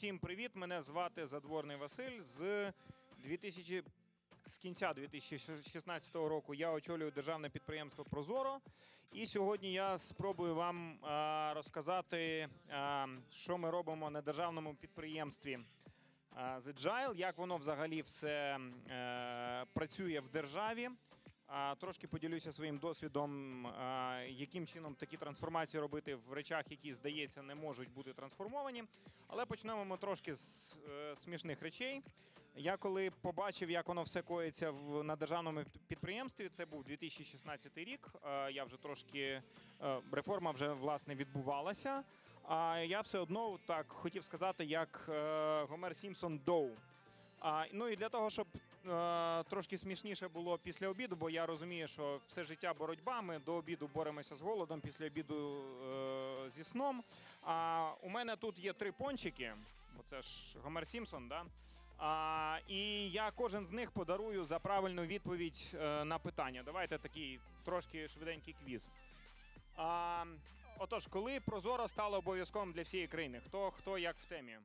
Всім привіт! Мене звати Задворний Василь. З кінця 2016 року я очолюю державне підприємство «Прозоро». І сьогодні я спробую вам розказати, що ми робимо на державному підприємстві з Agile, як воно взагалі все працює в державі. Трошки поділюся своїм досвідом, яким чином такі трансформації робити в речах, які, здається, не можуть бути трансформовані. Але почнемо ми трошки з смішних речей. Я коли побачив, як воно все коїться на державному підприємстві, це був 2016 рік, я вже трошки, реформа вже, власне, відбувалася. А я все одно так хотів сказати, як Гомер Сімпсон «Доу». Ну і для того, щоб трошки смішніше було після обіду, бо я розумію, що все життя боротьба, ми до обіду боремося з голодом, після обіду зі сном. У мене тут є 3 пончики, бо це ж Гомер Сімпсон, да? І я кожен з них подарую за правильну відповідь на питання. Давайте такий трошки швиденький квіз. Отож, коли Прозоро стало обов'язковим для всієї країни? Хто як в темі?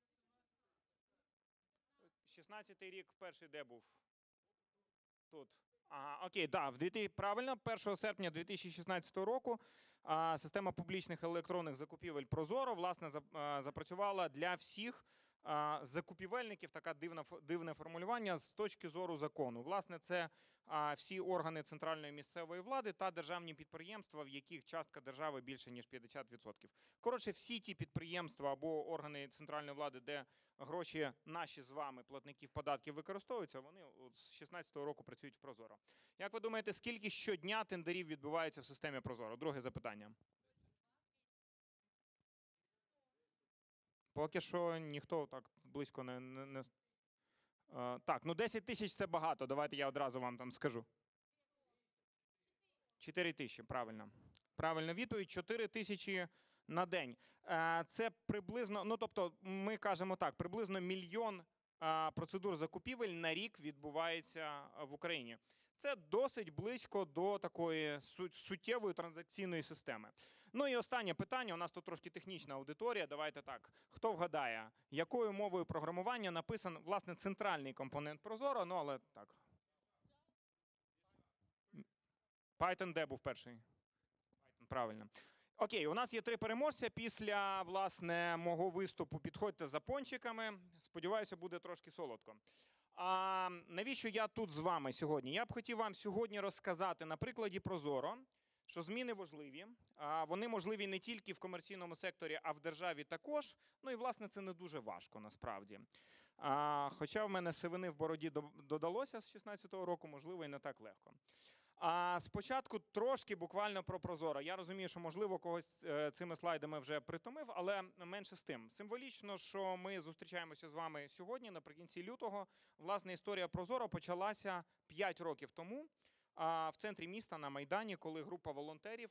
16-й рік перший де був? Тут. Ага, окей, так, правильно, 1 серпня 2016 року система публічних електронних закупівель Прозоро, власне, запрацювала для всіх закупівельників, таке дивне формулювання, з точки зору закону. Власне, це всі органи центральної місцевої влади та державні підприємства, в яких частка держави більше, ніж 50%. Коротше, всі ті підприємства або органи центральної влади, де гроші наші з вами, платників податків, використовуються, вони з 2016 року працюють в Прозоро. Як ви думаєте, скільки щодня тендерів відбувається в системі Прозоро? Друге запитання. Поки що ніхто так близько не... Так, ну 10 тисяч – це багато, давайте я одразу вам там скажу. 4 тисячі, правильно. Правильна відповідь, 4 тисячі на день. Це приблизно, ну тобто ми кажемо так, приблизно 1 мільйон процедур закупівель на рік відбувається в Україні. Це досить близько до такої суттєвої транзакційної системи. Ну і останнє питання, у нас тут трошки технічна аудиторія, давайте так. Хто вгадає, якою мовою програмування написан, власне, центральний компонент Прозоро, ну але так. Python де був перший? Python, правильно. Окей, у нас є 3 переможця. Після, власне, мого виступу підходьте за пончиками. Сподіваюся, буде трошки солодко. Навіщо я тут з вами сьогодні? Я б хотів вам сьогодні розказати на прикладі Прозоро, що зміни важливі. Вони можливі не тільки в комерційному секторі, а в державі також. Ну і, власне, це не дуже важко насправді. Хоча в мене сивини в бороді додалося з 2016 року, можливо, і не так легко. Спочатку трошки буквально про Прозоро. Я розумію, що, можливо, когось цими слайдами вже притомив, але менше з тим. Символічно, що ми зустрічаємося з вами сьогодні, наприкінці лютого. Власне, історія Прозоро почалася 5 років тому в центрі міста на Майдані, коли група волонтерів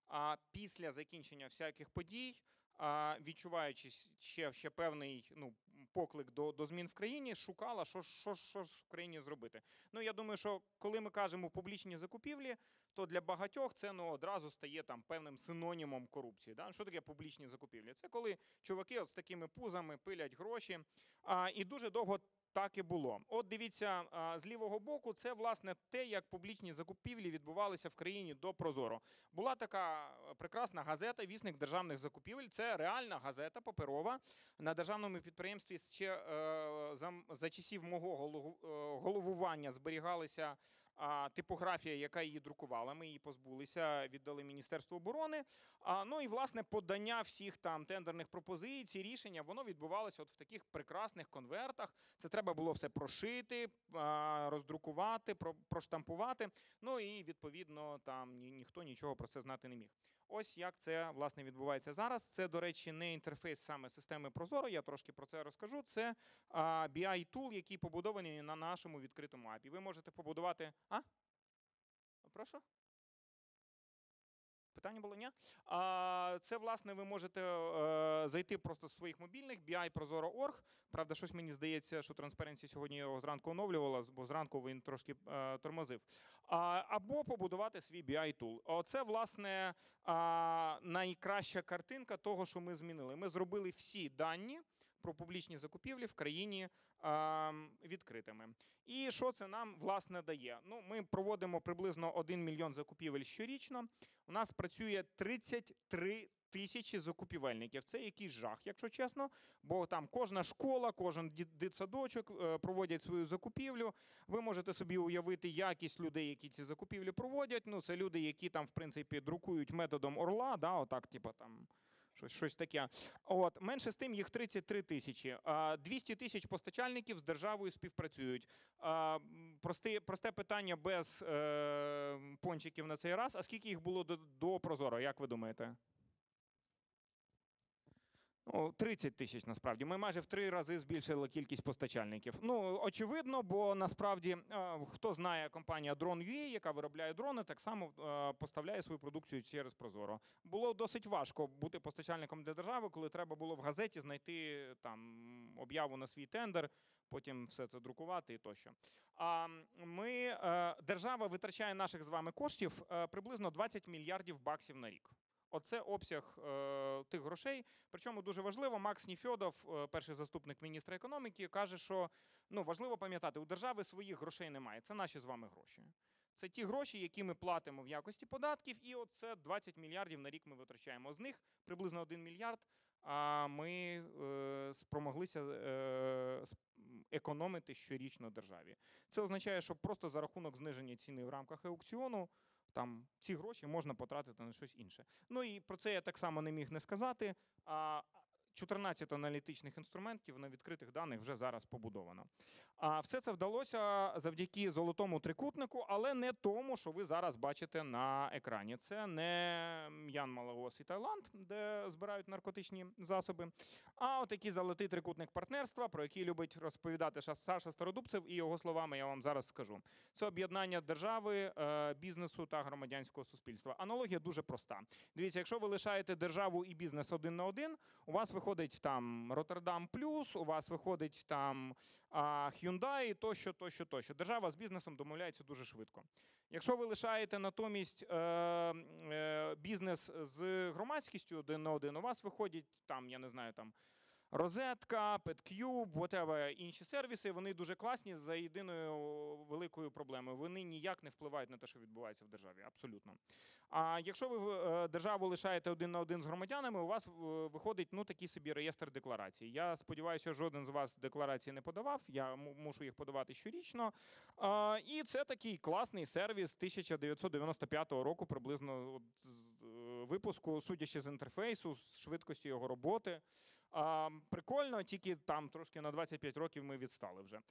після закінчення всяких подій, відчуваючи ще певний поклик до змін в країні, шукала, що в країні зробити. Ну, я думаю, що коли ми кажемо публічні закупівлі, то для багатьох це одразу стає там певним синонімом корупції. Да? Що таке публічні закупівлі? Це коли чуваки от з такими пузами пилять гроші, і дуже довго так і було. От дивіться, з лівого боку, це, власне, те, як публічні закупівлі відбувалися в країні до Прозоро. Була така прекрасна газета «Вісник державних закупівель». Це реальна газета, паперова. На державному підприємстві ще за часів мого головування зберігалися типографія, яка її друкувала. Ми її позбулися, віддали Міністерству оборони. Ну і, власне, подання всіх там тендерних пропозицій, рішення, воно відбувалося от в таких прекрасних конвертах. Це треба було все прошити, роздрукувати, проштампувати. Ну і, відповідно, там ніхто нічого про це знати не міг. Ось як це, власне, відбувається зараз. Це, до речі, не інтерфейс саме системи Прозоро, я трошки про це розкажу. Це BI-тул, який побудований на нашому відкритому API. Ви можете побудувати... Прошу? Питання було, ні? Це, власне, ви можете зайти просто з своїх мобільних, BI-Prozoro.org. Правда, щось мені здається, що Transparency сьогодні його зранку оновлювала, бо зранку він трошки тормозив. Або побудувати свій BI-тул. Оце, власне, найкраща картинка того, що ми змінили. Ми зробили всі дані про публічні закупівлі в країні відкритими. І що це нам, власне, дає? Ну, ми проводимо приблизно 1 мільйон закупівель щорічно. У нас працює 33 тисячі закупівельників. Це якийсь жах, якщо чесно, бо там кожна школа, кожен дитсадочок проводять свою закупівлю. Ви можете собі уявити якість людей, які ці закупівлі проводять. Ну, це люди, які там, в принципі, друкують методом орла, да, отак, типу там, щось таке. От, менше з тим, їх 33 тисячі. 200 тисяч постачальників з державою співпрацюють. Просте питання без пончиків на цей раз. А скільки їх було до Прозоро, як ви думаєте? 30 тисяч, насправді. Ми майже в 3 рази збільшили кількість постачальників. Ну, очевидно, бо насправді, хто знає, компанія Drone.ua, яка виробляє дрони, так само поставляє свою продукцію через Прозоро. Було досить важко бути постачальником для держави, коли треба було в газеті знайти там об'яву на свій тендер, потім все це друкувати і тощо. Держава витрачає наших з вами коштів приблизно 20 мільярдів баксів на рік. Оце обсяг тих грошей. Причому дуже важливо, Макс Нефьодов, перший заступник міністра економіки, каже, що важливо пам'ятати, у держави своїх грошей немає. Це наші з вами гроші. Це ті гроші, які ми платимо в якості податків, і оце 20 мільярдів на рік ми витрачаємо. З них приблизно 1 мільярд ми спромоглися економити щорічно державі. Це означає, що просто за рахунок зниження ціни в рамках аукціону там ці гроші можна потратити на щось інше. Ну і про це я так само не міг не сказати. 14 аналітичних інструментів на відкритих даних вже зараз побудовано. Все це вдалося завдяки золотому трикутнику, але не тому, що ви зараз бачите на екрані. Це не М'ян, Малаос і Таїланд, де збирають наркотичні засоби, а отакий золотий трикутник партнерства, про який любить розповідати Саша Стародубцев, і його словами я вам зараз скажу. Це об'єднання держави, бізнесу та громадянського суспільства. Аналогія дуже проста. Дивіться, якщо ви лишаєте державу і бізнес один на один, у вас виходить там Роттердам Плюс, у вас виходить там Hyundai, тощо. Держава з бізнесом домовляється дуже швидко. Якщо ви лишаєте натомість бізнес з громадськістю один на один, у вас виходять там, я не знаю, там Розетка, PetCube, whatever, інші сервіси, вони дуже класні за єдиною великою проблемою. Вони ніяк не впливають на те, що відбувається в державі. Абсолютно. А якщо ви державу лишаєте один на один з громадянами, у вас виходить такий собі реєстр декларацій. Я сподіваюся, жоден з вас декларації не подавав, я мушу їх подавати щорічно. І це такий класний сервіс 1995 року, приблизно випуску, судячи з інтерфейсу, з швидкості його роботи. Прикольно, тільки там трошки на 25 років ми відстали вже.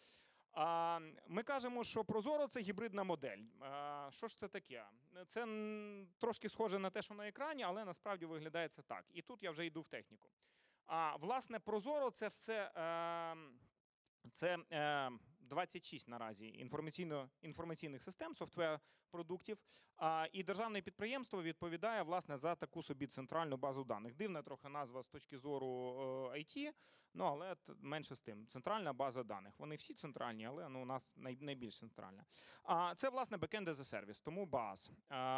Ми кажемо, що Прозоро – це гібридна модель. Що ж це таке? Це трошки схоже на те, що на екрані, але насправді виглядає це так. І тут я вже йду в техніку. Власне, Прозоро – це все, це 26 наразі інформаційних систем, софтвер-продуктів, і державне підприємство відповідає, власне, за таку собі центральну базу даних. Дивна трохи назва з точки зору IT, але менше з тим. Центральна база даних. Вони всі центральні, але у нас найбільш центральна. Це, власне, backend as a service, тому BaaS.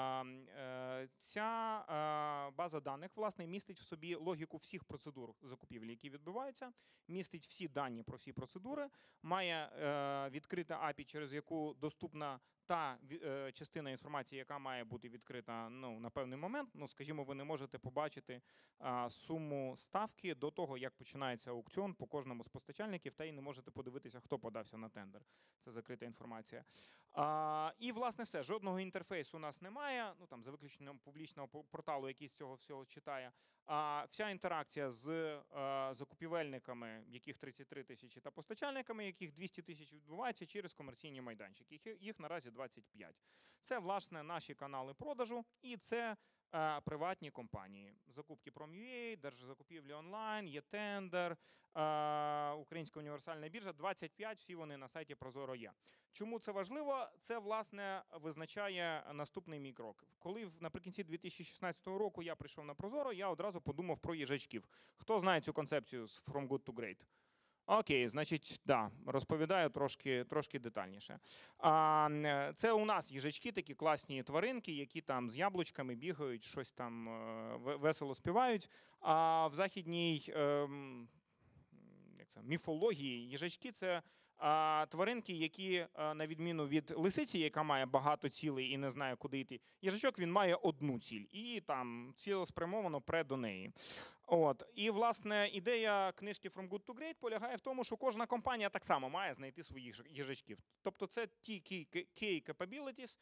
Ця база даних, власне, містить в собі логіку всіх процедур закупівлі, які відбуваються, містить всі дані про всі процедури, має відкрита API, через яку доступна та частина інформації, яка має бути відкрита на певний момент. Скажімо, ви не можете побачити суму ставки до того, як починається аукціон по кожному з постачальників, та й не можете подивитися, хто подався на тендер. Це закрита інформація. І, власне, все. Жодного інтерфейсу у нас немає, за виключенням публічного порталу, який з цього всього читає. Вся інтеракція з закупівельниками, яких 33 тисячі, та постачальниками, яких 200 тисяч, відбувається через комерційні майданчики. Їх наразі 25. Це, власне, наші канали продажу і це приватні компанії. Закупки Prom.ua, Держзакупівлі онлайн, є-тендер, Українська універсальна біржа, 25, всі вони на сайті Прозоро є. Чому це важливо? Це, власне, визначає наступний мій крок. Коли наприкінці 2016 року я прийшов на Прозоро, я одразу подумав про їжачків. Хто знає цю концепцію з From Good to Great? Окей, значить, розповідаю трошки детальніше. Це у нас їжачки, такі класні тваринки, які там з яблучками бігають, щось там весело співають. А в західній це, міфології. Їжачки – це тваринки, які, на відміну від лисиці, яка має багато цілей і не знає, куди йти, їжачок він має одну ціль і там цілеспрямовано пре до неї. От. І, власне, ідея книжки From Good to Great полягає в тому, що кожна компанія так само має знайти своїх їжачків. Тобто це ті key capabilities,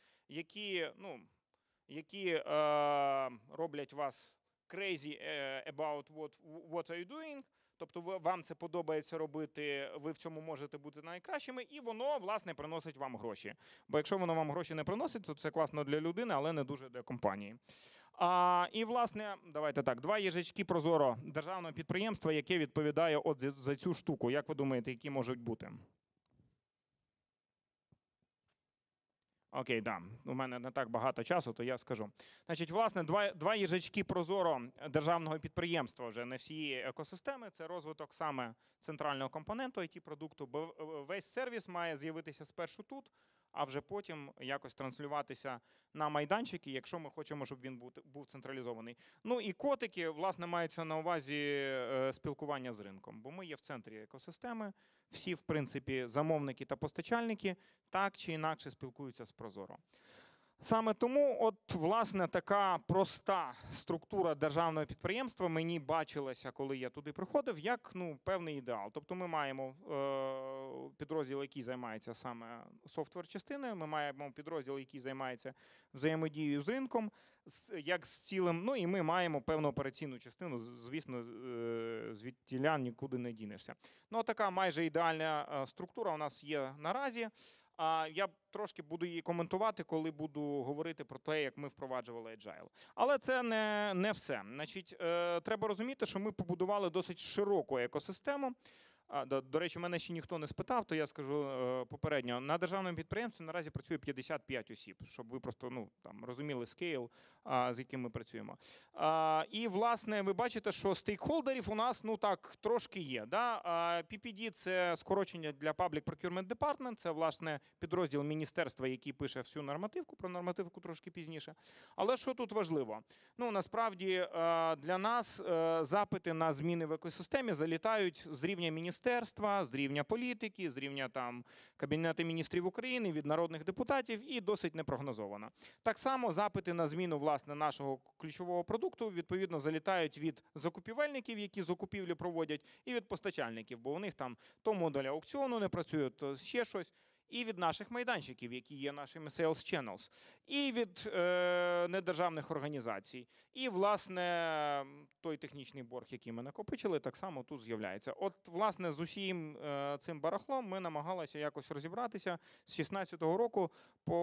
які роблять вас crazy about what are you doing, тобто вам це подобається робити, ви в цьому можете бути найкращими, і воно, власне, приносить вам гроші. Бо якщо воно вам гроші не приносить, то це класно для людини, але не дуже для компанії. І, власне, давайте так, 2 їжачки Прозоро державного підприємства, яке відповідає от за цю штуку. Як ви думаєте, які можуть бути? Окей, да. У мене не так багато часу, то я скажу. Значить, власне, 2 їжачки Прозоро державного підприємства вже не всієї екосистеми. Це розвиток саме центрального компоненту IT-продукту, бо весь сервіс має з'явитися спершу тут, а вже потім якось транслюватися на майданчики, якщо ми хочемо, щоб він був централізований. Ну і котики, власне, мається на увазі спілкування з ринком, бо ми є в центрі екосистеми, всі, в принципі, замовники та постачальники так чи інакше спілкуються з Прозоро. Саме тому, от, власне, така проста структура державного підприємства мені бачилася, коли я туди приходив, як певний ідеал. Тобто ми маємо підрозділ, який займається саме софтвер-частиною, ми маємо підрозділ, який займається взаємодією з ринком, як з цілим, і ми маємо певну операційну частину, звісно, звідтіля нікуди не дінешся. Така майже ідеальна структура у нас є наразі. Я трошки буду її коментувати, коли буду говорити про те, як ми впроваджували Agile. Але це не все. Значить, треба розуміти, що ми побудували досить широку екосистему. До речі, мене ще ніхто не спитав, то я скажу попередньо. На державному підприємстві наразі працює 55 осіб, щоб ви просто розуміли скейл, з яким ми працюємо. І, власне, ви бачите, що стейкхолдерів у нас трошки є. Да? PPD – це скорочення для Public Procurement Department, це, власне, підрозділ міністерства, який пише всю нормативку, про нормативку трошки пізніше. Але що тут важливо? Насправді, для нас запити на зміни в екосистемі залітають з рівня міністерства, з рівня політики, з рівня Кабінету міністрів України, від народних депутатів і досить непрогнозовано. Так само запити на зміну, власне, нашого ключового продукту, відповідно, залітають від закупівельників, які закупівлі проводять, і від постачальників, бо у них то модуль аукціону не працює, то ще щось. І від наших майданчиків, які є нашими sales channels, і від недержавних організацій. І, власне, той технічний борг, який ми накопичили, так само тут з'являється. От, власне, з усім цим барахлом ми намагалися якось розібратися з 16-го року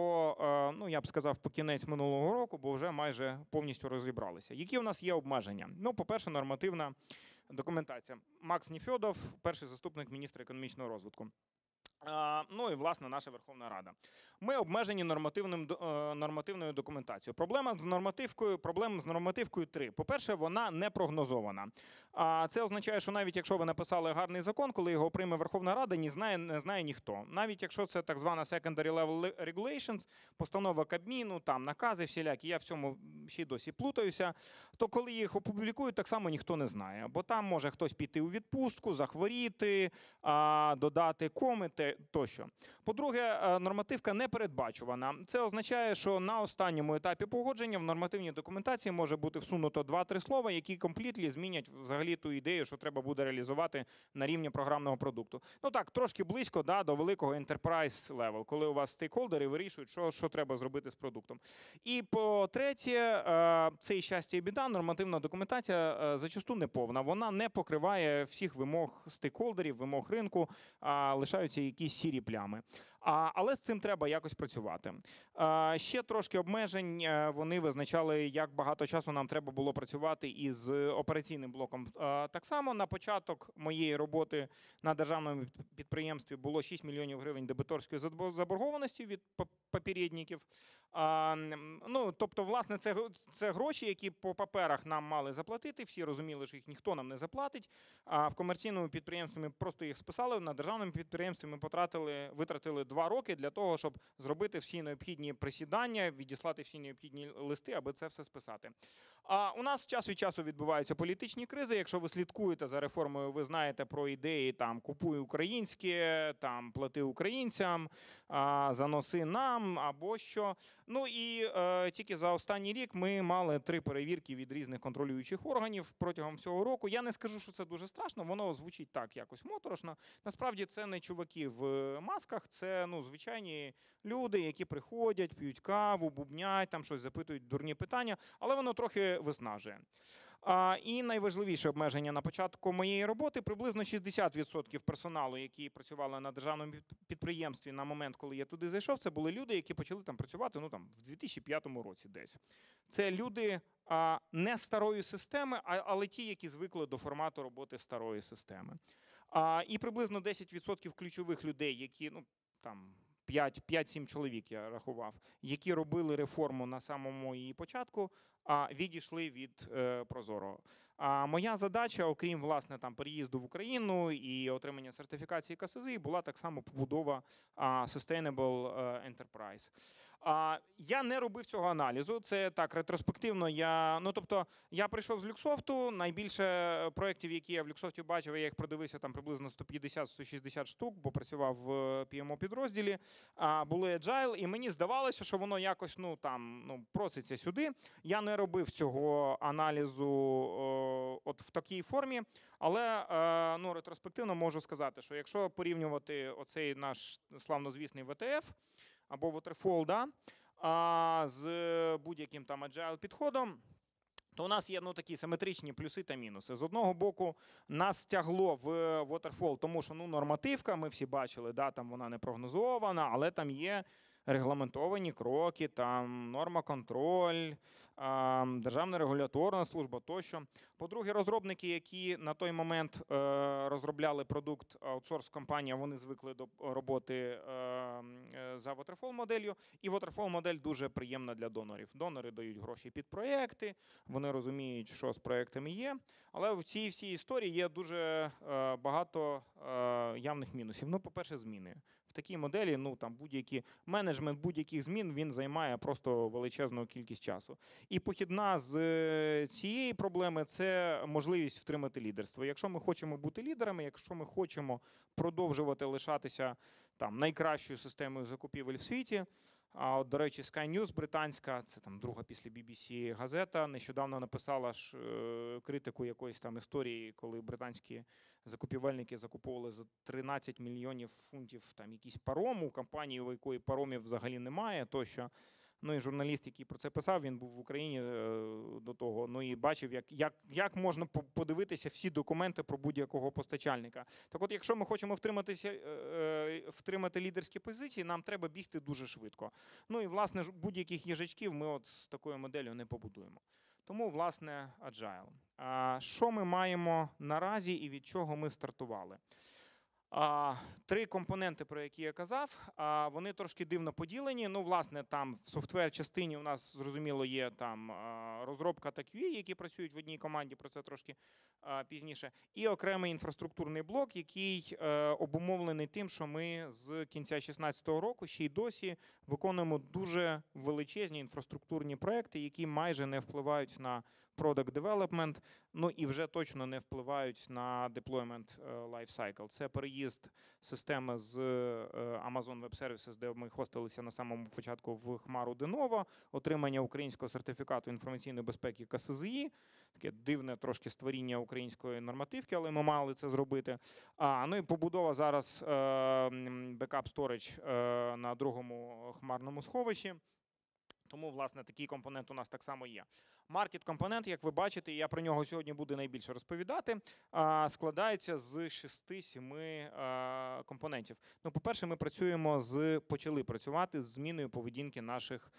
я б сказав, по кінець минулого року, бо вже майже повністю розібралися. Які у нас є обмеження? По-перше, нормативна документація. Макс Нефьодов, перший заступник міністра економічного розвитку. І, власне, наша Верховна Рада. Ми обмежені нормативною документацією. Проблем з нормативкою 3. По-перше, вона не прогнозована. Це означає, що навіть якщо ви написали гарний закон, коли його прийме Верховна Рада, не знає ніхто. Навіть якщо це так звана secondary level regulations, постанова Кабміну, накази всілякі, я в цьому ще й досі плутаюся, то коли їх опублікують, так само ніхто не знає. Бо там може хтось піти у відпустку, захворіти, додати коми, тощо. По-друге, нормативка не передбачувана. Це означає, що на останньому етапі погодження в нормативній документації може бути всунуто 2-3 слова, які комплітлі змінять взагалі ту ідею, що треба буде реалізувати на рівні програмного продукту. Трошки близько до великого enterprise level, коли у вас стейкхолдери вирішують, що треба зробити з продуктом. І по-третє, це і щастя і біда, нормативна документація зачасту неповна. Вона не покриває всіх вимог стейкхолдерів, вимог ринку, лишаються якісь сірі плями. Але з цим треба якось працювати. Ще трошки обмежень. Вони визначали, як багато часу нам треба було працювати із операційним блоком. Так само на початок моєї роботи на державному підприємстві було 6 мільйонів гривень дебіторської заборгованості від попередників. Тобто, власне, це гроші, які по паперах нам мали заплатити. Всі розуміли, що їх ніхто нам не заплатить. В комерційному підприємстві ми просто їх списали, на державному підприємстві ми витратили 2 роки для того, щоб зробити всі необхідні присідання, відіслати всі необхідні листи, аби це все списати. А у нас час від часу відбуваються політичні кризи. Якщо ви слідкуєте за реформою, ви знаєте про ідеї там «купуй українське», там «плати українцям», «заноси нам» або що. Ну і тільки за останній рік ми мали 3 перевірки від різних контролюючих органів протягом всього року. Я не скажу, що це дуже страшно, воно звучить так якось моторошно. Насправді це не чуваки в масках, це звичайні люди, які приходять, п'ють каву, бубнять, там щось запитують, дурні питання, але воно трохи виснажує. І найважливіше обмеження на початку моєї роботи – приблизно 60% персоналу, які працювали на державному підприємстві на момент, коли я туди зайшов, це були люди, які почали там працювати в 2005 році десь. Це люди не старої системи, але ті, які звикли до формату роботи старої системи. І приблизно 10% ключових людей, які, 5-7 чоловік я рахував, які робили реформу на самому її початку, відійшли від Прозорого. Моя задача, окрім, власне, переїзду в Україну і отримання сертифікації КСЗІ, була так само побудова Sustainable Enterprise. Я не робив цього аналізу, це так, ретроспективно. Я прийшов з Люксофту, найбільше проєктів, які я в Люксофті бачив, я їх продивився там приблизно 150-160 штук, бо працював в PMO-підрозділі, були Agile, і мені здавалося, що воно якось проситься сюди. Я не робив цього аналізу от в такій формі, але ретроспективно можу сказати, що якщо порівнювати оцей наш славнозвісний ВТФ, або Waterfall, з будь-яким там agile підходом, то у нас є такі симетричні плюси та мінуси. З одного боку, нас тягло в Waterfall, тому що нормативка, ми всі бачили, там вона не прогнозована, але там є регламентовані кроки, там норма-контроль, Державна регуляторна служба тощо. По-друге, розробники, які на той момент розробляли продукт, аутсорс-компанія, вони звикли до роботи за Waterfall-моделлю, і Waterfall-модель дуже приємна для донорів. Донори дають гроші під проєкти, вони розуміють, що з проєктами є, але в цій всій історії є дуже багато явних мінусів. По-перше, зміни. В такій моделі будь-який менеджмент будь-яких змін, він займає просто величезну кількість часу. І похідна з цієї проблеми – це можливість втримати лідерство. Якщо ми хочемо бути лідерами, якщо ми хочемо продовжувати лишатися найкращою системою закупівель в світі, до речі, Sky News британська, це друга після BBC газета, нещодавно написала критику якоїсь історії, коли британські закупівельники закуповували за 13 мільйонів фунтів якийсь паром у компанії, у якої паромів взагалі немає, тощо. І журналіст, який про це писав, він був в Україні до того, і бачив, як можна подивитися всі документи про будь-якого постачальника. Так от, якщо ми хочемо втримати лідерські позиції, нам треба бігти дуже швидко. І, власне, будь-яких їжачків ми з такою моделлю не побудуємо. Тому, власне, Agile. Що ми маємо наразі і від чого ми стартували? 3 компоненти, про які я казав, вони трошки дивно поділені. Власне, там в софтвер-частині у нас, зрозуміло, є розробка та QA, які працюють в одній команді, про це трошки пізніше. І окремий інфраструктурний блок, який обумовлений тим, що ми з кінця 2016 року ще й досі виконуємо дуже величезні інфраструктурні проекти, які майже не впливають на product development, і вже точно не впливають на deployment lifecycle. Це переїзд системи з Amazon Web Services, де ми хостилися на самому початку, в хмару Denovo, отримання українського сертифікату інформаційної безпеки КСЗІ, таке дивне трошки створіння української нормативки, але ми мали це зробити. І побудова зараз backup storage на другому хмарному сховищі. Тому, власне, такий компонент у нас так само є. Маркет-компонент, як ви бачите, я про нього сьогодні буду найбільше розповідати, складається з 6-7 компонентів. По-перше, ми почали працювати з зміною поведінки наших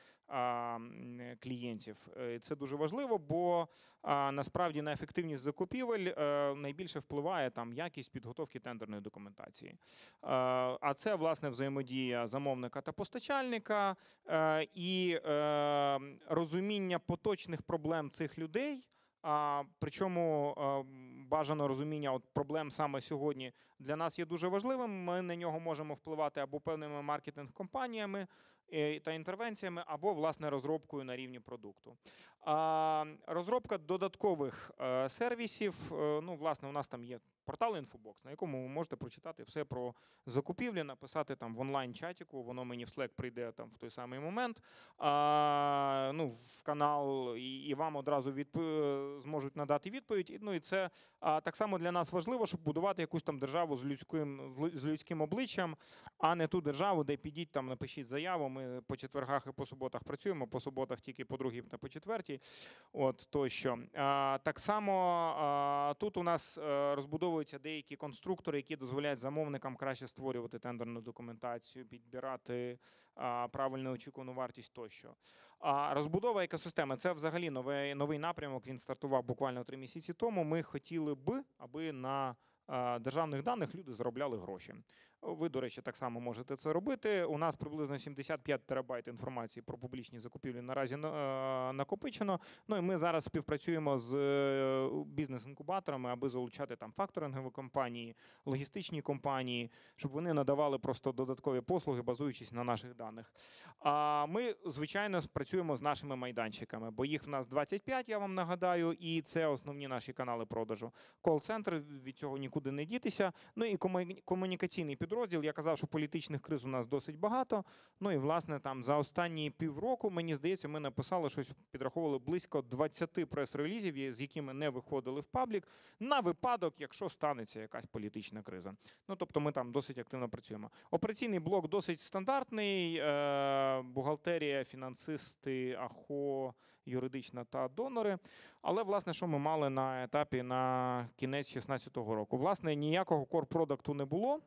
клієнтів. Це дуже важливо, бо насправді на ефективність закупівель найбільше впливає якість підготовки тендерної документації. А це, власне, взаємодія замовника та постачальника і розуміння поточних проблем цих людей, причому бажано розуміння проблем саме сьогодні для нас є дуже важливим. Ми на нього можемо впливати або певними маркетинг-компаніями та інтервенціями, або, власне, розробкою на рівні продукту. Розробка додаткових сервісів. Ну, власне, у нас там є портал Infobox, на якому ви можете прочитати все про закупівлі, написати там в онлайн-чатіку, воно мені в Slack прийде там в той самий момент, ну, в канал, і вам одразу зможуть надати відповідь. Ну, і це так само для нас важливо, щоб будувати якусь там державу з людським обличчям, а не ту державу, де підіть там, напишіть заяву, ми по четвергах і по суботах працюємо, по суботах тільки по другій та по четвертій, от тощо. Так само тут у нас розбудовуються деякі конструктори, які дозволяють замовникам краще створювати тендерну документацію, підбирати правильну очікувану вартість тощо. Розбудова екосистеми – це взагалі новий напрямок, він стартував буквально 3 місяці тому. Ми хотіли би, аби на державних даних люди заробляли гроші. Ви, до речі, так само можете це робити. У нас приблизно 75 терабайт інформації про публічні закупівлі наразі накопичено. Ну і ми зараз співпрацюємо з бізнес-інкубаторами, аби залучати там факторингові компанії, логістичні компанії, щоб вони надавали просто додаткові послуги, базуючись на наших даних. А ми, звичайно, працюємо з нашими майданчиками, бо їх в нас 25, я вам нагадаю, і це основні наші канали продажу. Кол-центр, від цього нікуди не дітися. Ну і комунікаційний підрозділ. Я казав, що політичних криз у нас досить багато. Ну і, власне, там за останні півроку, мені здається, ми написали щось, підраховували близько 20 прес-релізів, з якими не виходили в паблік, на випадок, якщо станеться якась політична криза. Ну, тобто ми там досить активно працюємо. Операційний блок досить стандартний. Бухгалтерія, фінансисти, АХО, юридична та донори. Але, власне, що ми мали на етапі на кінець 2016 року? Власне, ніякого core-продукту не було.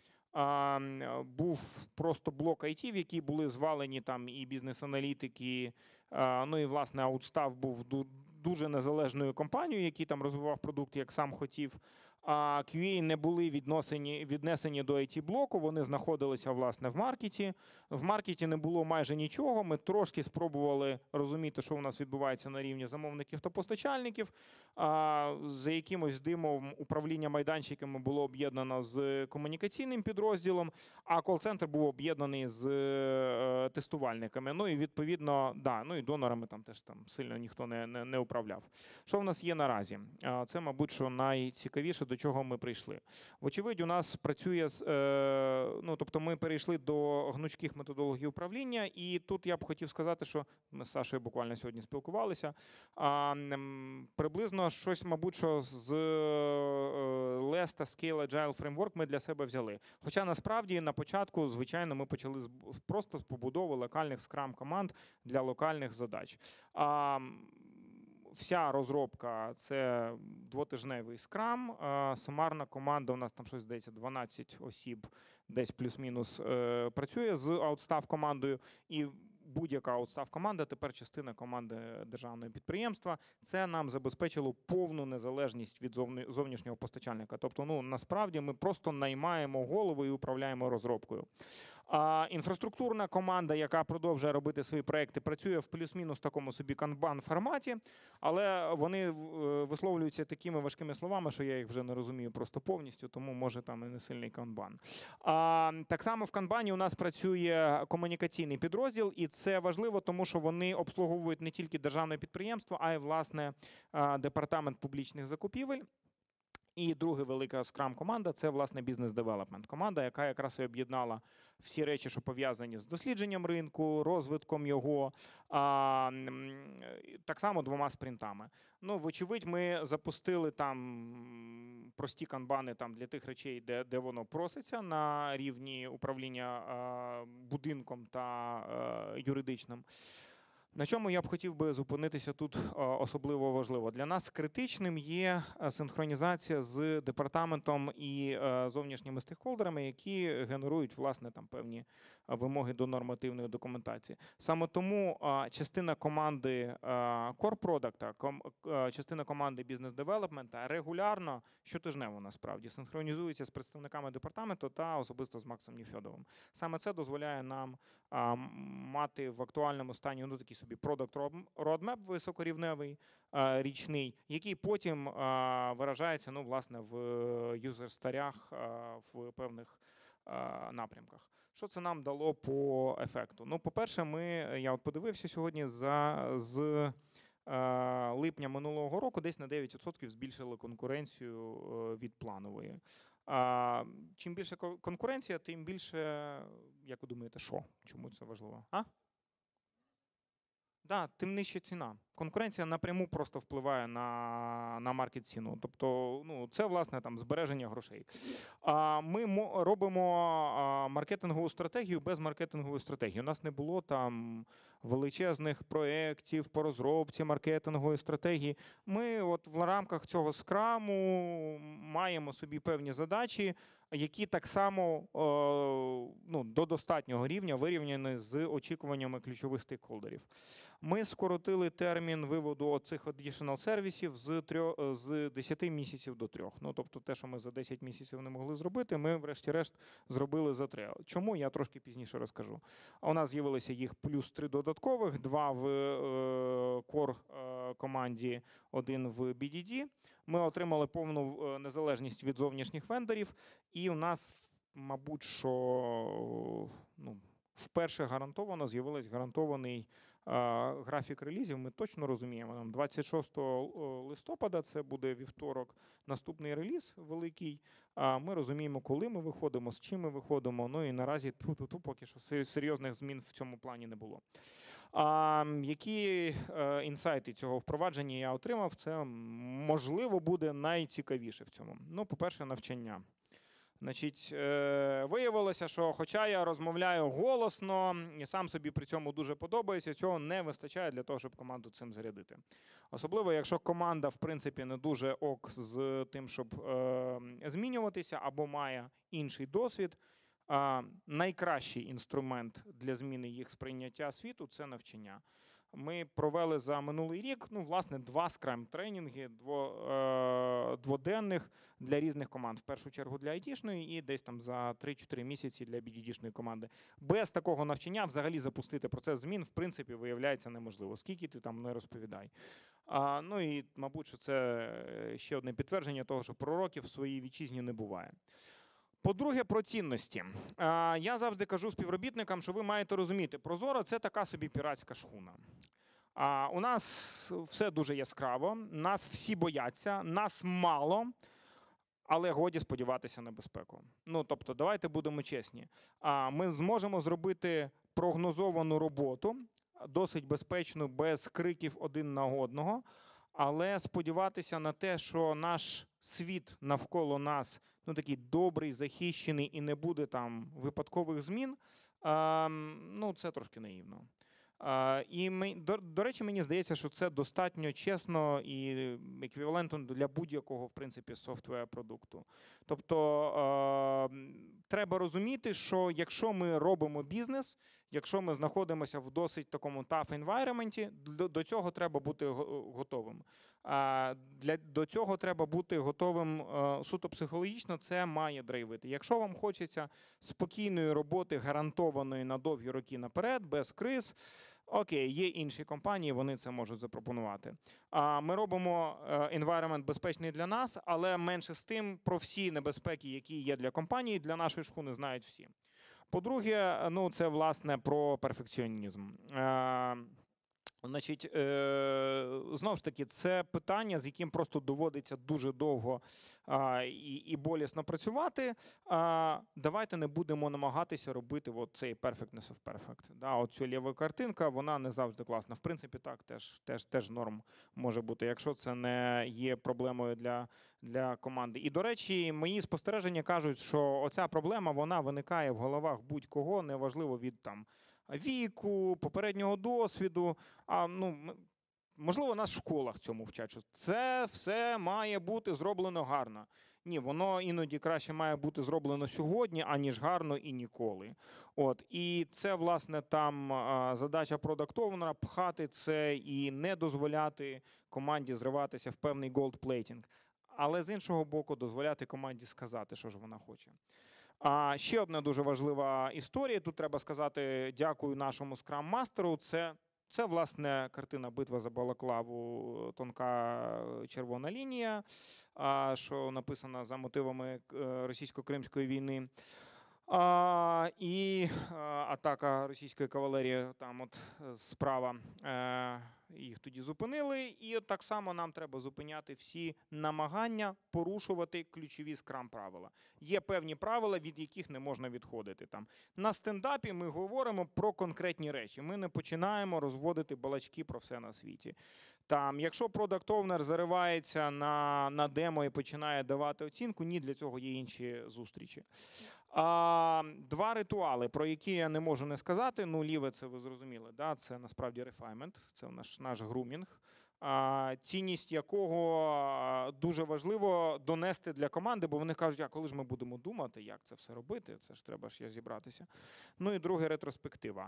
Був просто блок IT, в який були звалені там і бізнес-аналітики, ну і, власне, Outstaff був дуже незалежною компанією, який там розвивав продукт, як сам хотів. А QA не були віднесені до IT-блоку, вони знаходилися, власне, в маркеті. В маркеті не було майже нічого, ми трошки спробували розуміти, що у нас відбувається на рівні замовників та постачальників. За якимось димом управління майданчиками було об'єднано з комунікаційним підрозділом, а кол-центр був об'єднаний з тестувальниками. Ну і, відповідно, да, ну і донорами там теж там сильно ніхто не управляв. Що в нас є наразі? Це, мабуть, що найцікавіше, до чого ми прийшли. Вочевидь, у нас працює, ну, тобто ми перейшли до гнучких методологій управління, і тут я б хотів сказати, що ми з Сашою буквально сьогодні спілкувалися, приблизно щось, мабуть, що з Lesta Scale Agile Framework ми для себе взяли. Хоча, насправді, на початку, звичайно, ми почали просто з побудови локальних скрам-команд для локальних задач. Вся розробка – це двотижневий скрам. Сумарна команда, у нас там щось, здається, 12 осіб десь плюс-мінус працює з Outstaff-командою. І будь-яка Outstaff-команда тепер частина команди державного підприємства. Це нам забезпечило повну незалежність від зовнішнього постачальника. Тобто, ну, насправді, ми просто наймаємо голову і управляємо розробкою. Інфраструктурна команда, яка продовжує робити свої проекти, працює в плюс-мінус такому собі канбан-форматі, але вони висловлюються такими важкими словами, що я їх вже не розумію просто повністю, тому може там і не сильний канбан. Так само в канбані у нас працює комунікаційний підрозділ, і це важливо, тому що вони обслуговують не тільки державне підприємство, а й, власне, департамент публічних закупівель. І друга велика скрам-команда – це, власне, бізнес-девелопмент. Команда, яка якраз і об'єднала всі речі, що пов'язані з дослідженням ринку, розвитком його, так само 2 спринтами. Ну, вочевидь, ми запустили там прості канбани там, для тих речей, де воно проситься на рівні управління будинком та юридичним. На чому я б хотів би зупинитися тут особливо важливо? Для нас критичним є синхронізація з департаментом і зовнішніми стейкхолдерами, які генерують, власне, там певні вимоги до нормативної документації. Саме тому частина команди Core Product, частина команди Business Development регулярно, щотижнево насправді, синхронізується з представниками департаменту та особисто з Максом Нефьодовим. Саме це дозволяє нам мати в актуальному стані, ну, такий собі product roadmap високорівневий, річний, який потім виражається, ну, власне, в юзер-старях в певних напрямках. Що це нам дало по ефекту? Ну, по-перше, я от подивився сьогодні, з липня минулого року десь на 9% збільшили конкуренцію від планової. Чим більше конкуренція, тим більше, як ви думаєте, що? Чому це важливо? Да, тим нижча ціна. Конкуренція напряму просто впливає на маркет-ціну. Тобто, ну, це, власне, там збереження грошей. Ми робимо маркетингову стратегію без маркетингової стратегії. У нас не було там величезних проєктів по розробці маркетингової стратегії. Ми от в рамках цього скраму маємо собі певні задачі, які так само ну, до достатнього рівня вирівняні з очікуваннями ключових стейкхолдерів. Ми скоротили термін виводу оцих additional сервісів з 10 місяців до 3. Ну, тобто те, що ми за 10 місяців не могли зробити, ми врешті-решт зробили за 3. Чому, я трошки пізніше розкажу. У нас з'явилося їх плюс 3 додаткових, 2 в Core команді, 1 в BDD. Ми отримали повну незалежність від зовнішніх вендорів, і у нас, мабуть, що ну, вперше гарантовано з'явився гарантований графік релізів. Ми точно розуміємо, 26 листопада, це буде вівторок, наступний реліз великий. Ми розуміємо, коли ми виходимо, з чим ми виходимо. Ну і наразі поки що серйозних змін в цьому плані не було. Які інсайти цього впровадження я отримав? Це, можливо, буде найцікавіше в цьому. Ну, по-перше, навчання. Значить, виявилося, що хоча я розмовляю голосно і сам собі при цьому дуже подобається, цього не вистачає для того, щоб команду цим зарядити. Особливо, якщо команда, в принципі, не дуже ок з тим, щоб змінюватися, або має інший досвід. Найкращий інструмент для зміни їх сприйняття світу – це навчання. Ми провели за минулий рік, ну, власне, 2 скрам-тренінги, дводенних для різних команд. В першу чергу для айтішної і десь там за 3-4 місяці для BDD-шної команди. Без такого навчання взагалі запустити процес змін, в принципі, виявляється неможливо. Скільки ти там не розповідай. Ну і, мабуть, що це ще одне підтвердження того, що пророків в своїй вітчизні не буває. По-друге, про цінності. Я завжди кажу співробітникам, що ви маєте розуміти, Прозоро – це така собі піратська шхуна. У нас все дуже яскраво, нас всі бояться, нас мало, але годі сподіватися на безпеку. Ну, тобто, давайте будемо чесні. Ми зможемо зробити прогнозовану роботу, досить безпечну, без криків один на одного, але сподіватися на те, що наш світ навколо нас, ну, такий добрий, захищений і не буде там випадкових змін, ну, це трошки наївно. І, до речі, мені здається, що це достатньо чесно і еквівалентно для будь-якого, в принципі, софтвер-продукту. Тобто, треба розуміти, що якщо ми робимо бізнес, якщо ми знаходимося в досить такому tough environment, до цього треба бути готовим. До цього треба бути готовим суто психологічно, це має драйвити. Якщо вам хочеться спокійної роботи, гарантованої на довгі роки наперед, без криз, окей, є інші компанії, вони це можуть запропонувати. Ми робимо environment безпечний для нас, але менше з тим про всі небезпеки, які є для компанії, для нашої шхуни знають всі. По-друге, ну, це, власне, про перфекціонізм. Значить, знову ж таки, це питання, з яким просто доводиться дуже довго і болісно працювати. Давайте не будемо намагатися робити цей perfectness of perfect. Оцю ліва картинка, вона не завжди класна. В принципі, так, теж норм може бути, якщо це не є проблемою для команди. І, до речі, мої спостереження кажуть, що оця проблема, вона виникає в головах будь-кого, неважливо від там віку, попереднього досвіду. Можливо, нас в школах цьому вчать, що це все має бути зроблено гарно. Ні, воно іноді краще має бути зроблено сьогодні, аніж гарно і ніколи. І це, власне, там задача продакт-оунера – пхати це і не дозволяти команді зриватися в певний голд-плейтінг. Але з іншого боку, дозволяти команді сказати, що ж вона хоче. Ще одна дуже важлива історія. Тут треба сказати дякую нашому скрам-мастеру. Це Це, власне, картина «Битва за Балаклаву», тонка червона лінія, що написана за мотивами російсько-кримської війни. І атака російської кавалерії там от справа, їх тоді зупинили. І от так само нам треба зупиняти всі намагання порушувати ключові скрам-правила. Є певні правила, від яких не можна відходити. Там на стендапі ми говоримо про конкретні речі. Ми не починаємо розводити балачки про все на світі. Там, якщо продакт-овнер заривається на демо і починає давати оцінку, ні, для цього є інші зустрічі. Два ритуали, про які я не можу не сказати. Ну, ліве, це ви зрозуміли, да? Це насправді рефаймент, це наш грумінг, цінність якого дуже важливо донести для команди, бо вони кажуть, а коли ж ми будемо думати, як це все робити, це ж треба ж зібратися. Ну і друге, ретроспектива.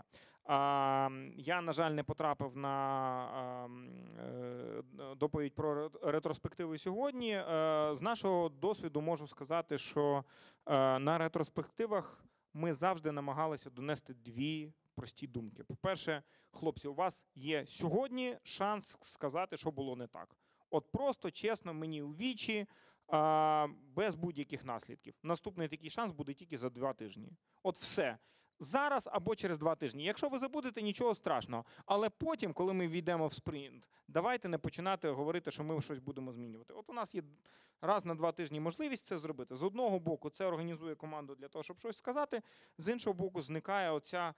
Я, на жаль, не потрапив на доповідь про ретроспективи сьогодні. З нашого досвіду можу сказати, що на ретроспективах ми завжди намагалися донести дві прості думки. По-перше, хлопці, у вас є сьогодні шанс сказати, що було не так. От просто, чесно, мені у вічі, без будь-яких наслідків. Наступний такий шанс буде тільки за 2 тижні. От все. Зараз або через 2 тижні. Якщо ви забудете, нічого страшного. Але потім, коли ми війдемо в спринт, давайте не починати говорити, що ми щось будемо змінювати. От у нас є раз на 2 тижні можливість це зробити. З одного боку, це організує команду для того, щоб щось сказати. З іншого боку, зникає оця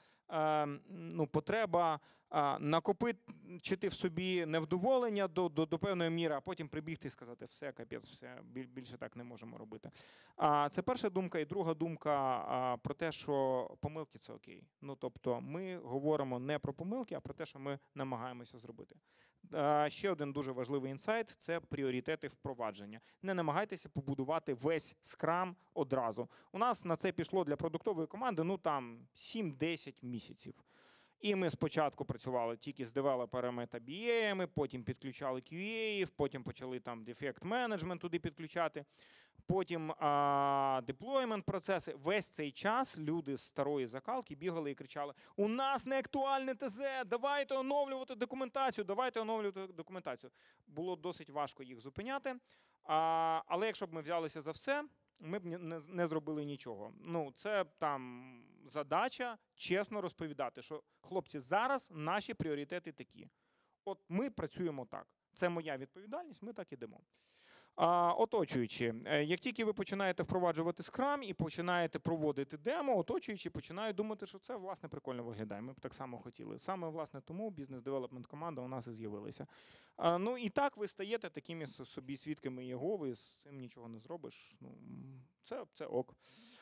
потреба накопичити в собі невдоволення до певної міри, а потім прибігти і сказати, все, капець, все, більше так не можемо робити. Це перша думка. І друга думка про те, що помилки – це окей. Ну, тобто ми говоримо не про помилки, а про те, що ми намагаємося зробити. Ще один дуже важливий інсайт – це пріоритети впровадження. Не намагайтеся побудувати весь скрам одразу. У нас на це пішло для продуктової команди 7-10 місяців. І ми спочатку працювали тільки з девелоперами та BA-ями, потім підключали QA, потім почали там дефект менеджмент туди підключати, потім деплоймент процеси. Весь цей час люди з старої закалки бігали і кричали: "У нас не актуальне ТЗ, давайте оновлювати документацію". Було досить важко їх зупиняти, але якщо б ми взялися за все, ми б не зробили нічого. Ну, це там задача чесно розповідати, що, хлопці, зараз наші пріоритети такі. От ми працюємо так. Це моя відповідальність, ми так ідемо. Оточуючи, як тільки ви починаєте впроваджувати скрам і починаєте проводити демо, оточуючи починають думати, що це, власне, прикольно виглядає. Ми б так само хотіли. Саме, власне, тому бізнес-девелопмент команда у нас і з'явилася. Ну і так ви стаєте такими собі свідками Єгови, з цим нічого не зробиш. Ну, це ок.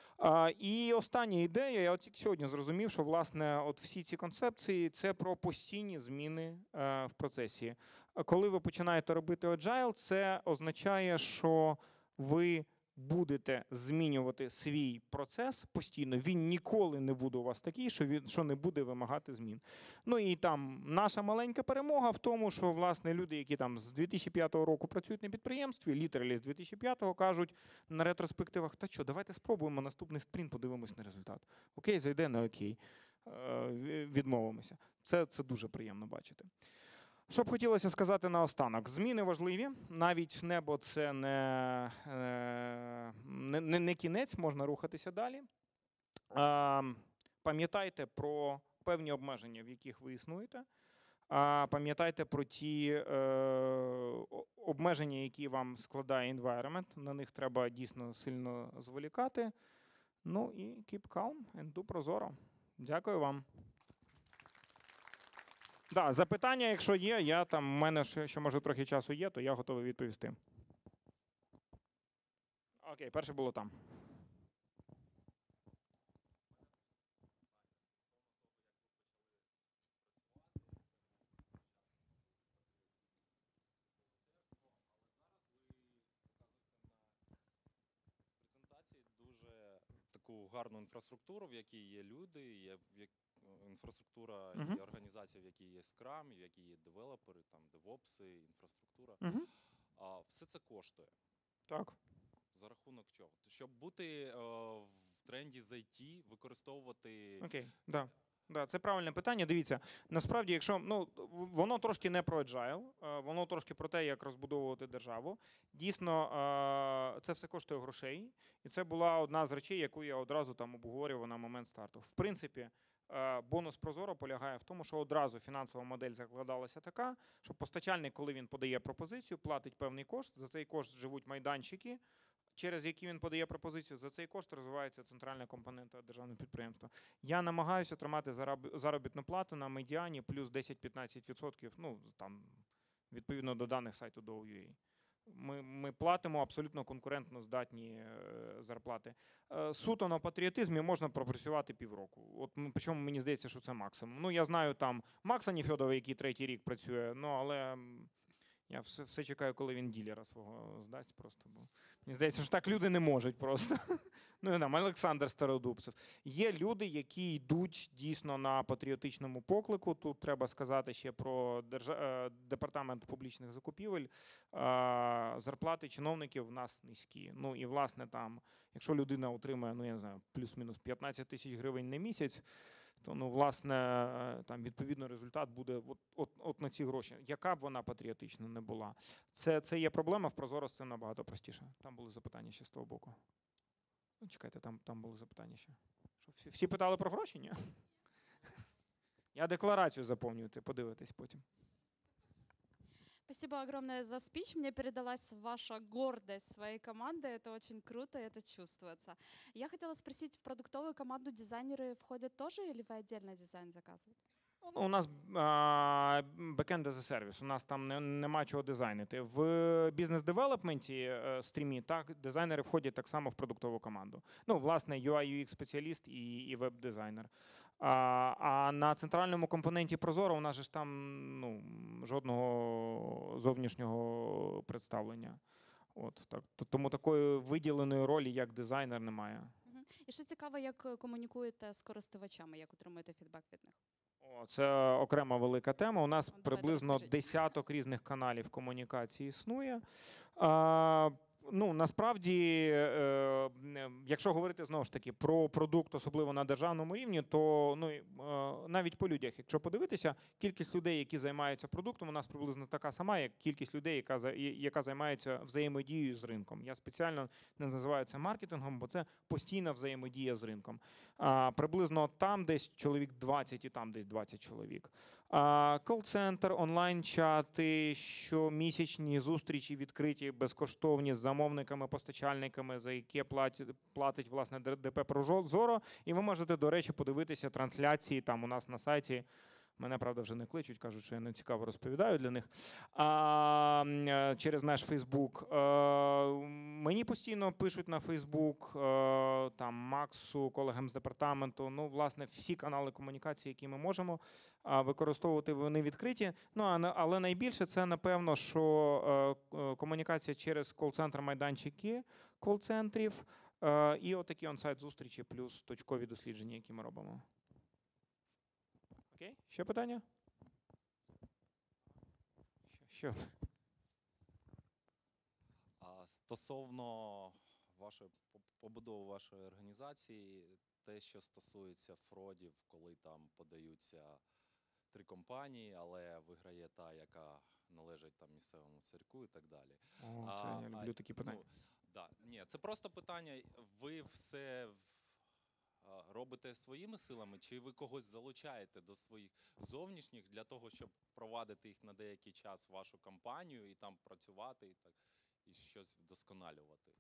І остання ідея, я от тільки сьогодні зрозумів, що, власне, от всі ці концепції – це про постійні зміни в процесі. Коли ви починаєте робити agile, це означає, що ви будете змінювати свій процес постійно. Він ніколи не буде у вас такий, що не буде вимагати змін. Ну і там наша маленька перемога в тому, що, власне, люди, які там з 2005 року працюють на підприємстві, літералі з 2005-го кажуть на ретроспективах: "Та що, давайте спробуємо наступний спринт, подивимось на результат. Окей, зайде, не окей. Відмовимося". Це дуже приємно бачити. Що б хотілося сказати наостанок? Зміни важливі, навіть небо – це не кінець, можна рухатися далі. Пам'ятайте про певні обмеження, в яких ви існуєте. Пам'ятайте про ті обмеження, які вам складає environment. На них треба дійсно сильно зволікати. Ну і keep calm and do прозоро. Дякую вам. Да, запитання, якщо є, в мене ще може трохи часу є, то я готовий відповісти. Окей, перше було там. Дуже таку гарну інфраструктуру, в якій є люди, є інфраструктура, Мгм. є організація, в якій є Scrum, в якій є девелопери, там DevOps, інфраструктура. Все це коштує. Так. За рахунок чого? Щоб бути в тренді з IT, використовувати Окей, да. Да, це правильне питання. Дивіться, насправді, якщо воно трошки не про agile, воно трошки про те, як розбудовувати державу. Дійсно, це все коштує грошей, і це була одна з речей, яку я одразу там обговорював на момент старту. В принципі, бонус Прозоро полягає в тому, що одразу фінансова модель закладалася така, що постачальник, коли він подає пропозицію, платить певний кошт. За цей кошт живуть майданчики, через які він подає пропозицію. За цей кошт розвивається центральна компонента державного підприємства. Я намагаюся тримати заробітну плату на медіані плюс 10-15%, там, відповідно до даних сайту Dow.ua. Ми платимо абсолютно конкурентно здатні зарплати. Суто на патріотизмі можна пропрацювати півроку. Причому мені здається, що це максимум. Я знаю там Макса Нефьодова, який 3-й рік працює, але я все чекаю, коли він ділера свого здасть просто. Бо мені здається, що так люди не можуть просто. Там Олександр Стародубцев. Є люди, які йдуть дійсно на патріотичному поклику. Тут треба сказати ще про департамент публічних закупівель. Зарплати чиновників в нас низькі. І, власне, там, якщо людина отримує, я не знаю, плюс-мінус 15 тисяч гривень на місяць, то, власне, там, відповідно, результат буде от на ці гроші. Яка б вона патріотична не була. Це є проблема, в Прозоро з цим набагато простіше. Там були запитання ще з того боку. Чекайте, там були запитання ще. Що, всі питали про гроші, ні? Я декларацію заповнюю, подивитесь потім. Спасибо огромное за спич. Мне передалась ваша гордость своей команды. Это очень круто, это чувствуется. Я хотела спросить, в продуктовую команду дизайнеры входят тоже или вы отдельно дизайн заказываете? У нас backend as a service, у нас там нема чого дизайнити. В бізнес-девелопменті стрімі дизайнери входять так само в продуктову команду. Власне, UI-UX-спеціаліст і веб-дизайнер. А на центральному компоненті Прозоро у нас же ж там жодного зовнішнього представлення. Тому такої виділеної ролі, як дизайнер, немає. І ще цікаво, як комунікуєте з користувачами, як отримуєте фідбек від них? Це окрема велика тема. У нас приблизно розкажіть. десяток різних каналів комунікації існує. Насправді, якщо говорити знову ж таки про продукт, особливо на державному рівні, то навіть по людях, якщо подивитися, кількість людей, які займаються продуктом, у нас приблизно така сама, як кількість людей, яка займається взаємодією з ринком. Я спеціально не називаю це маркетингом, бо це постійна взаємодія з ринком. Приблизно там десь чоловік 20 і там десь 20 чоловік. Кол-центр, онлайн-чати, щомісячні зустрічі відкриті, безкоштовні з замовниками, постачальниками, за які платить власне ДП Прозоро. І ви можете, до речі, подивитися трансляції там у нас на сайті. Мене, правда, вже не кличуть, кажуть, що я не цікаво розповідаю для них. Через наш Фейсбук. Мені постійно пишуть на Фейсбук, там Максу, колегам з департаменту. Власне, всі канали комунікації, які ми можемо використовувати, вони відкриті. Але найбільше це, напевно, що комунікація через кол-центр майданчики кол-центрів і отакі он-сайт зустрічі плюс точкові дослідження, які ми робимо. Окей, ще питання? Що? Стосовно побудови вашої організації, те, що стосується фродів, коли там подаються 3 компанії, але виграє та, яка належить там місцевому царьку і так далі. Я люблю такі питання. Ні, це просто питання, ви все робите своїми силами, чи ви когось залучаєте до своїх зовнішніх для того, щоб провадити їх на деякий час в вашу компанію і там працювати і щось вдосконалювати?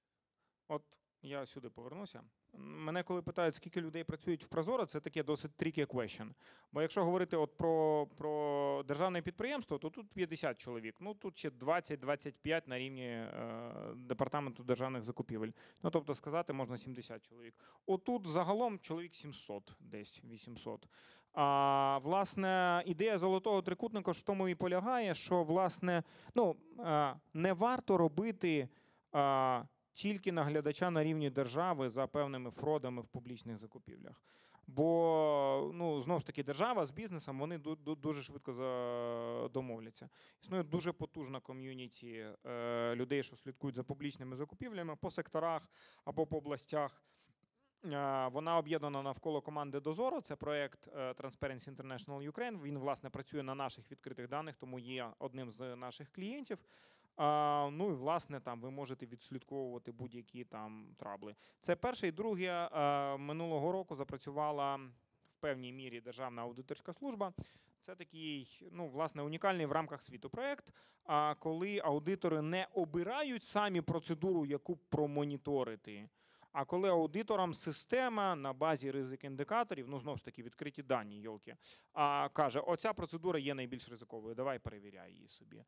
Я сюди повернуся. Мене коли питають, скільки людей працюють в Прозоро, це таке досить tricky question. Бо якщо говорити про державне підприємство, то тут 50 чоловік. Тут ще 20-25 на рівні департаменту державних закупівель. Тобто сказати можна 70 чоловік. Отут загалом чоловік 700, десь 800. Власне, ідея золотого трикутника в тому і полягає, що, власне, не варто робити тільки наглядача на рівні держави за певними фродами в публічних закупівлях. Бо, знову ж таки, держава з бізнесом, вони дуже швидко домовляться. Існує дуже потужна ком'юніті людей, що слідкують за публічними закупівлями по секторах або по областях. Вона об'єднана навколо команди Дозоро. Це проєкт Transparency International Ukraine. Він, власне, працює на наших відкритих даних, тому є одним з наших клієнтів. Ну і, власне, там ви можете відслідковувати будь-які там трабли. Це перше. І друге, минулого року запрацювала в певній мірі Державна аудиторська служба. Це такий, ну, власне, унікальний в рамках світу проєкт, коли аудитори не обирають самі процедуру, яку промоніторити, а коли аудиторам система на базі ризик-індикаторів, ну, знову ж таки, відкриті дані, йолки, каже, оця процедура є найбільш ризиковою, давай перевіряй її собі.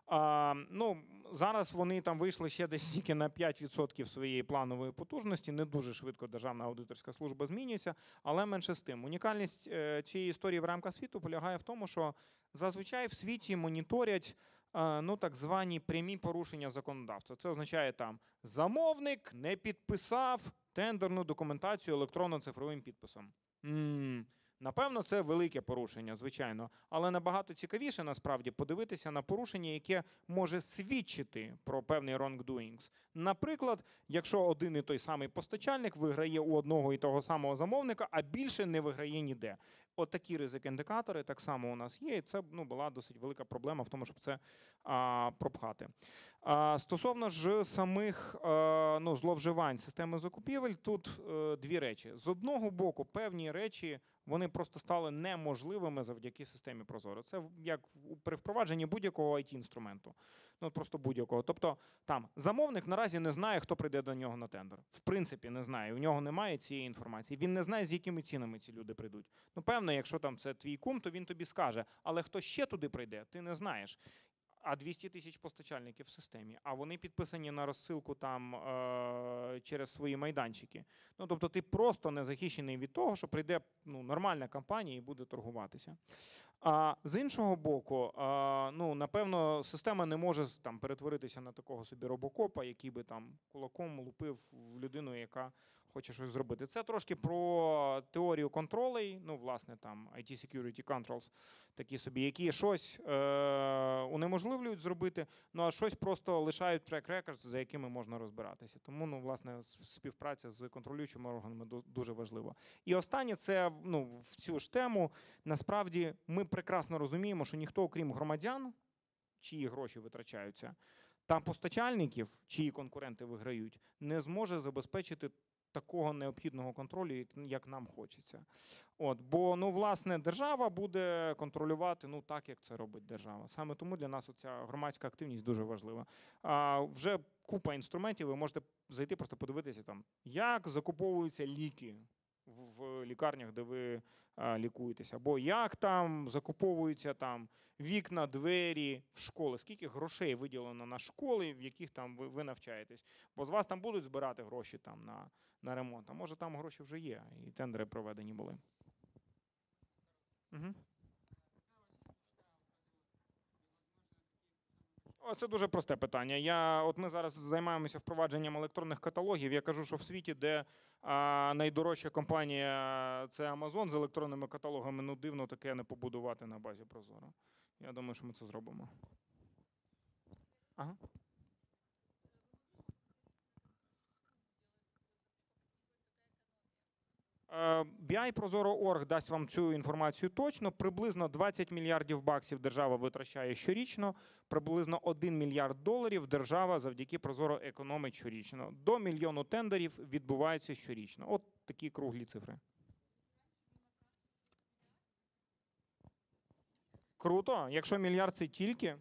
Ну, зараз вони там вийшли ще десь тільки на 5% своєї планової потужності, не дуже швидко Державна аудиторська служба змінюється, але менше з тим. Унікальність цієї історії в рамках світу полягає в тому, що зазвичай в світі моніторять ну, так звані прямі порушення законодавства. Це означає, там, замовник не підписав тендерну документацію електронно-цифровим підписом. Напевно, це велике порушення, звичайно. Але набагато цікавіше, насправді, подивитися на порушення, яке може свідчити про певний wrongdoings. Наприклад, якщо один і той самий постачальник виграє у одного і того самого замовника, а більше не виграє ніде. От такі ризик-індикатори так само у нас є, і це, ну, була досить велика проблема в тому, щоб це пропхати. Стосовно ж самих ну, зловживань системи закупівель, тут дві речі. З одного боку, певні речі, вони просто стали неможливими завдяки системі Прозоро. Це як при впровадженні будь-якого IT-інструменту. Ну, просто будь-якого. Тобто, там, замовник наразі не знає, хто прийде до нього на тендер. В принципі, не знає. У нього немає цієї інформації. Він не знає, з якими цінами ці люди прийдуть. Ну, певно, якщо там це твій кум, то він тобі скаже. Але хто ще туди прийде, ти не знаєш. А 200 тисяч постачальників в системі, а вони підписані на розсилку там через свої майданчики. Ну, тобто ти просто не захищений від того, що прийде, ну, нормальна компанія і буде торгуватися. З іншого боку, ну, напевно, система не може там перетворитися на такого собі робокопа, який би там кулаком лупив в людину, яка хоче щось зробити. Це трошки про теорію контролей, ну, власне, там IT Security Controls, такі собі, які щось унеможливлюють зробити, ну, а щось просто лишають track records, за якими можна розбиратися. Тому, ну, власне, співпраця з контролюючими органами дуже важлива. І останнє, це, ну, в цю ж тему, насправді, ми прекрасно розуміємо, що ніхто, окрім громадян, чиї гроші витрачаються, та постачальників, чиї конкуренти виграють, не зможе забезпечити такого необхідного контролю, як нам хочеться. От, бо, ну, власне, держава буде контролювати, ну, так, як це робить держава. Саме тому для нас оця громадська активність дуже важлива. Вже купа інструментів, ви можете зайти, просто подивитися, там, як закуповуються ліки в лікарнях, де ви лікуєтеся, або як там закуповуються там вікна, двері в школи, скільки грошей виділено на школи, в яких там ви навчаєтесь. Бо з вас там будуть збирати гроші там на ремонт, а може там гроші вже є, і тендери проведені були. Угу. Це дуже просте питання. От ми зараз займаємося впровадженням електронних каталогів. Я кажу, що в світі, де найдорожча компанія – це Amazon з електронними каталогами, ну, дивно таке не побудувати на базі Прозоро. Я думаю, що ми це зробимо. Ага. BI Prozoro.org дасть вам цю інформацію точно. Приблизно 20 мільярдів баксів держава витрачає щорічно, приблизно 1 мільярд доларів держава завдяки Прозоро економить щорічно. До 1 мільйону тендерів відбувається щорічно. От такі круглі цифри. Круто, якщо мільярд це тільки.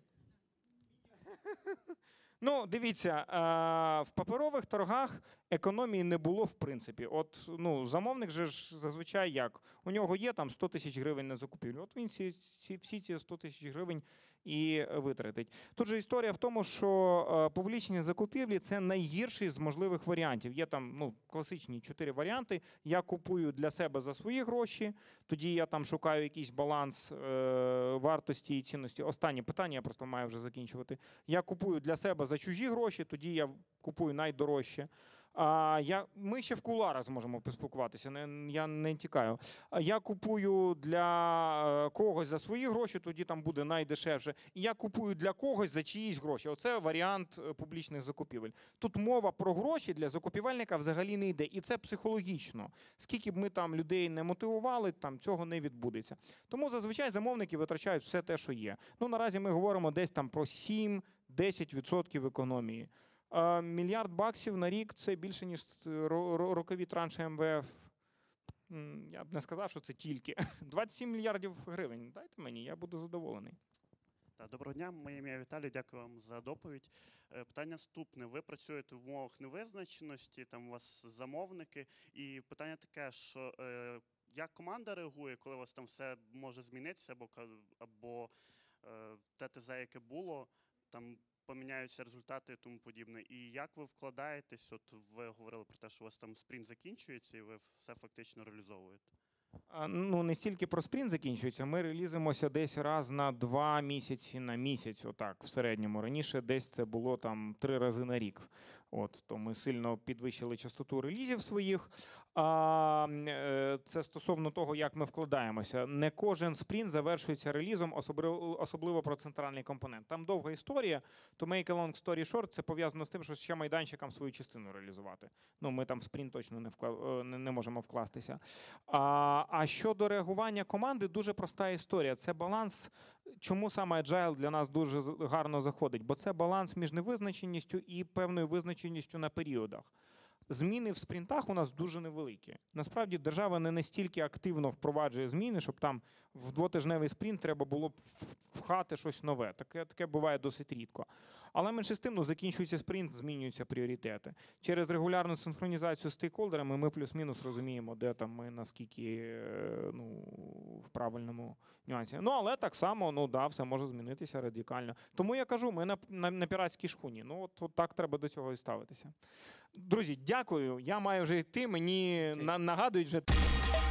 Ну, дивіться, в паперових торгах економії не було в принципі. От, ну, замовник же ж зазвичай як? У нього є там 100 тисяч гривень на закупівлю. От він всі ці 100 тисяч гривень і витратить. Тут же історія в тому, що публічні закупівлі – це найгірший з можливих варіантів. Є там, ну, класичні 4 варіанти. Я купую для себе за свої гроші, тоді я там шукаю якийсь баланс вартості і цінності. Останнє питання, я просто маю вже закінчувати. Я купую для себе за чужі гроші, тоді я купую найдорожче. Ми ще в кулуарах зможемо поспілкуватися, я не тікаю. Я купую для когось за свої гроші, тоді там буде найдешевше. І я купую для когось за чиїсь гроші. Оце варіант публічних закупівель. Тут мова про гроші для закупівельника взагалі не йде. І це психологічно. Скільки б ми там людей не мотивували, там цього не відбудеться. Тому зазвичай замовники витрачають все те, що є. Ну, наразі ми говоримо десь там про 7-10% економії. $1 мільярд на рік – це більше, ніж рокові транші МВФ. Я б не сказав, що це тільки. 27 мільярдів гривень. Дайте мені, я буду задоволений. Доброго дня, моє ім'я Віталій, дякую вам за доповідь. Питання наступне. Ви працюєте в умовах невизначеності, там у вас замовники, і питання таке, що як команда реагує, коли у вас там все може змінитися, або те ТЗ, яке було, там поміняються результати і тому подібне. І як ви вкладаєтесь, от ви говорили про те, що у вас там спринт закінчується, і ви все фактично реалізовуєте? Ну, не стільки про спринт закінчується. Ми релізимося десь раз на 2 місяці на місяць, отак, в середньому. Раніше десь це було там 3 рази на рік. То ми сильно підвищили частоту релізів своїх. Це стосовно того, як ми вкладаємося. Не кожен спринт завершується релізом, особливо про центральний компонент. Там довга історія, то make a long story short, це пов'язано з тим, що ще майданчикам свою частину реалізувати. Ну, ми там в спринт точно не можемо вкластися. А щодо реагування команди, дуже проста історія. Це баланс, чому саме Agile для нас дуже гарно заходить, бо це баланс між невизначеністю і певною визначеністю на періодах. Зміни в спринтах у нас дуже невеликі. Насправді держава не настільки активно впроваджує зміни, щоб там в 2-тижневий спринт треба було вхати щось нове. Таке буває досить рідко. Але менше з тим, ну, закінчується спринт, змінюються пріоритети. Через регулярну синхронізацію з стейкхолдерами ми плюс-мінус розуміємо, де там ми наскільки в правильному нюансі. Ну, але так само, все може змінитися радикально. Тому я кажу, ми на піратській шхуні. Ну, от так треба до цього і ставитися. Друзі, дякую. Я маю вже йти, мені нагадують вже...